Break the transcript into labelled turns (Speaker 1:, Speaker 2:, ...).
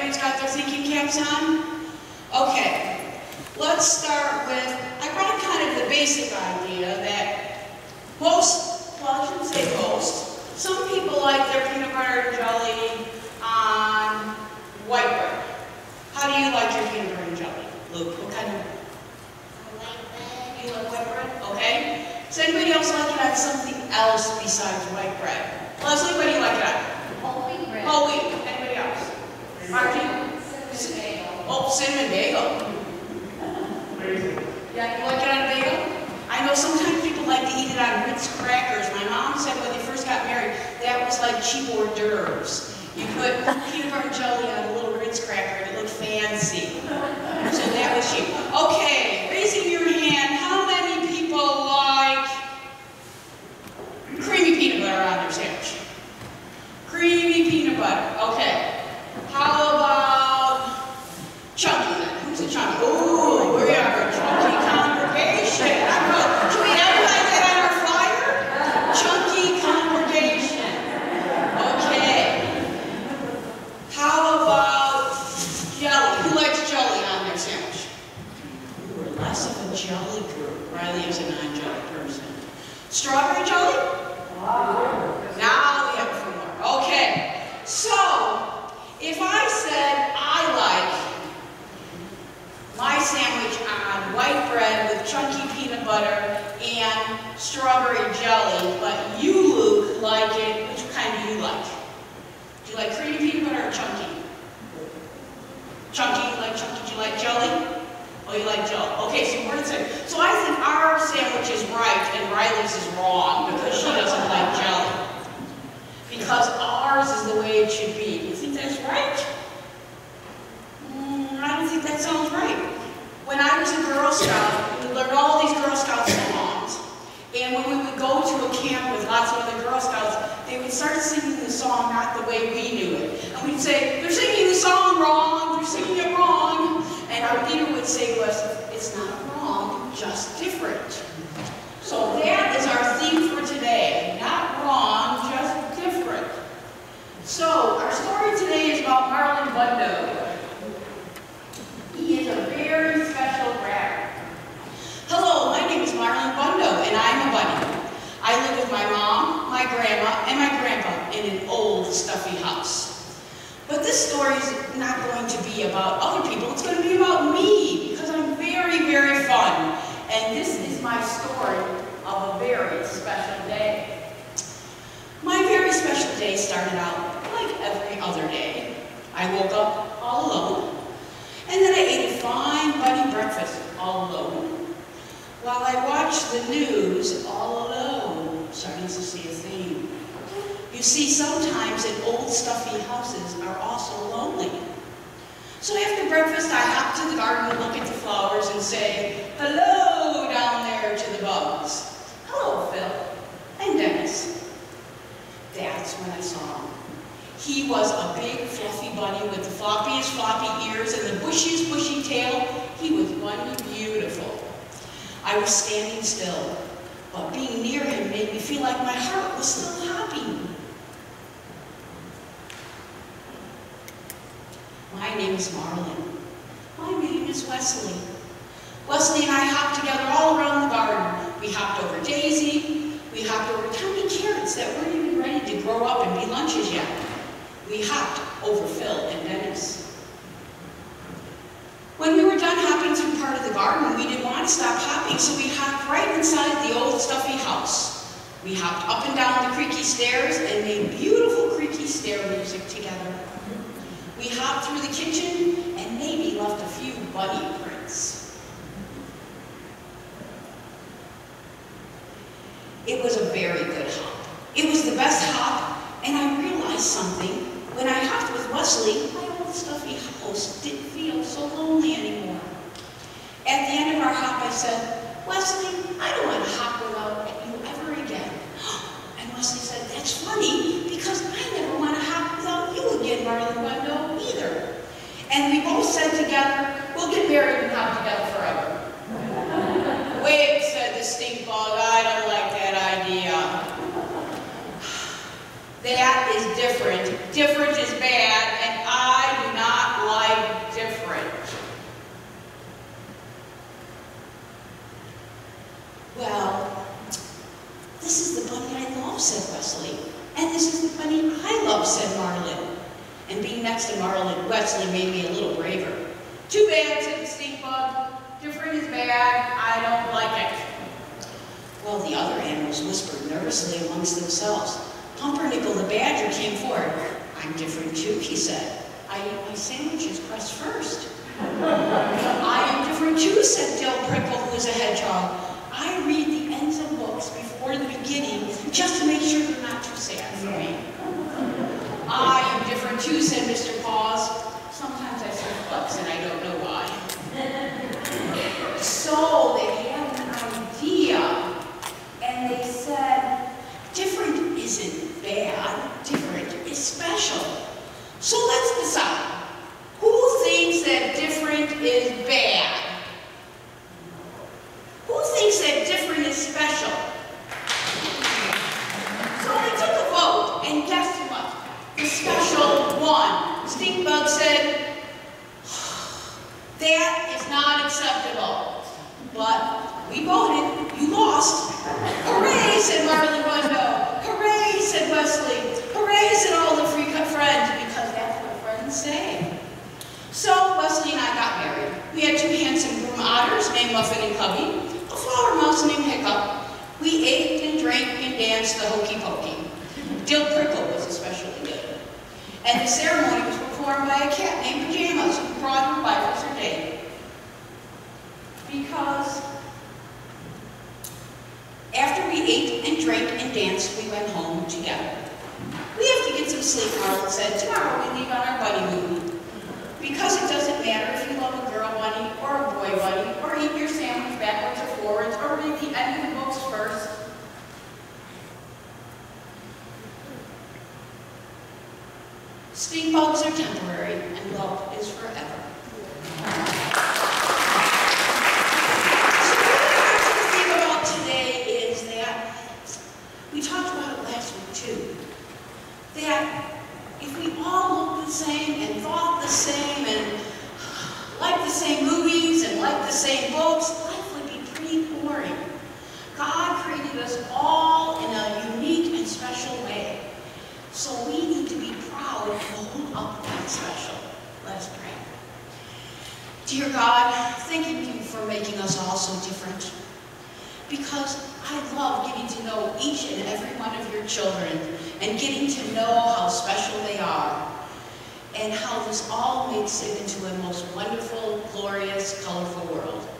Speaker 1: everybody's got their thinking caps on? Okay, let's start with, I brought kind of the basic idea that most, well I shouldn't say most, some people like their peanut butter and jelly on white bread. How do you like your peanut butter and jelly? Luke, what kind of?
Speaker 2: White bread.
Speaker 1: You like white bread? Okay. Does anybody else like it on something else besides white bread? Leslie, what do you like it on?
Speaker 2: Whole wheat bread.
Speaker 1: Whole wheat. Anybody else? Margie?
Speaker 2: Cinnamon bagel.
Speaker 1: Oh, cinnamon bagel. Yeah, you like it on a bagel? I know sometimes people like to eat it on Ritz crackers. My mom said when they first got married, that was like cheap hors d'oeuvres. You put peanut butter and jelly on a little Ritz cracker and it looked fancy. So that was cheap. Okay, raising your hand, how many people like creamy peanut butter on their sandwich? Creamy peanut butter, okay. How about chunky then? Who's a chunky? Ooh, we are a chunky congregation. Should we advertise that on our flyer? Chunky congregation. Okay. How about jelly? Who likes jelly on their sandwich? We're less of a jelly group. Riley is a non-jelly person. Strawberry jelly? Now we have a few more. Okay. So, if I said I like my sandwich on white bread with chunky peanut butter and strawberry jelly, but you, Luke, like it, which kind do you like? Do you like creamy peanut butter or chunky? Chunky, you like chunky? Do you like jelly? Oh, you like jelly. Okay, so we're the same. So I think our sandwich is right and Riley's is wrong because she doesn't like jelly. Because ours is the way it should be. Do you think that's right? I don't think that sounds right. When I was a Girl Scout, we learned all these Girl Scout songs. And when we would go to a camp with lots of other Girl Scouts, they would start singing the song not the way we knew it. And we'd say, they're singing the song wrong, they're singing it wrong. And our leader would say to us, it's not wrong, just different. So that is our theme for today. Not wrong, just different. So our story today is about Marlon Bundo. He is a very special rabbit. Hello, my name is Marlon Bundo, and I'm a bunny. I live with my mom, my grandma, and my grandpa in an old, stuffy house. But this story is not going to be about other people. It's going to be about me, because I'm very, very fun. And this is my story of a very special day. My very special day started out like every other day. I woke up all alone. And then I ate a fine bunny breakfast all alone. While I watched the news all alone, starting to see a theme. You see, sometimes in old stuffy houses are also lonely. So after breakfast, I hop to the garden and look at the flowers and say, hello down there to the bugs. Hello, Phil. And Dennis. That's when I saw him. He was a big, fluffy bunny with the floppiest floppy ears and the bushiest bushy tail. He was bunny beautiful. I was standing still, but being near him made me feel like my heart was still happy. My name is Marlon. My name is Wesley. Wesley and I hopped together all around the garden. We hopped over Daisy. We hopped over tiny carrots that weren't even ready to grow up and be lunches yet. We hopped over Phil and Dennis. When we were done hopping through part of the garden, we didn't want to stop hopping, so we hopped right inside the old stuffy house. We hopped up and down the creaky stairs and made beautiful creaky stair music together. We hopped through the kitchen and maybe left a few bunny prints. It was a very good hop. It was the best hop, and I realized something. When I hopped with Wesley, my old stuffy house didn't feel so lonely anymore. At the end of our hop, I said, Wesley, I don't want to hop without you ever again. And Wesley said, that's funny, because I never want to hop without you again, Marlon Bundo, either. And we both said together, we'll get married and hop together forever. Wait, said the stink bug, I don't like that idea. That is different. Different is bad, and I do not Marl and Wesley made me a little braver. Too bad, said the stink bug. Different is bad. I don't like it. Well, the other animals whispered nervously amongst themselves. Pumpernickel the badger came forward. I'm different too, he said. I eat my sandwiches crust first. I am different too, said Dill Prickle, who is a hedgehog. I read the ends of books before the beginning just to make sure they're not too sad for me. I am different too, said Mr. Paws. Sometimes I serve books and I don't know why. So they had an idea, and they said, different isn't bad, different is special. So let's decide. Who thinks that different is bad? Who thinks that different is special? So they took a vote, and guess what? The special won. Stinkbug said, that is not acceptable. But we voted. You lost. Hooray, said Marley Rundo. Hooray, said Wesley. Hooray, said all the free friends, because that's what friends say. So Wesley and I got married. We had two handsome broom otters named Muffin and Cubby, a flower mouse named Hiccup. We ate and drank and danced the hokey pokey. Dill Prickle was especially good. And the ceremony was performed by a cat named Pajamas, who brought her wife as her date. Because after we ate and drank and danced, we went home together. We have to get some sleep, Marlon said. Tomorrow we leave on our bunny moon. Because it doesn't matter if you love a girl bunny or a boy bunny, or eat your sandwich backwards or forwards, or read the end of the books first. Stink bugs are temporary, and love is forever. So what I want to think about today is that, we talked about it last week too, that if we all looked the same and thought the same and liked the same movies and liked the same books, life would be pretty boring. God created us all in a unique and special way. So we need to be proud and hold up that special. Let us pray. Dear God, thank you for making us all so different. Because I love getting to know each and every one of your children and getting to know how special they are and how this all makes it into a most wonderful, glorious, colorful world.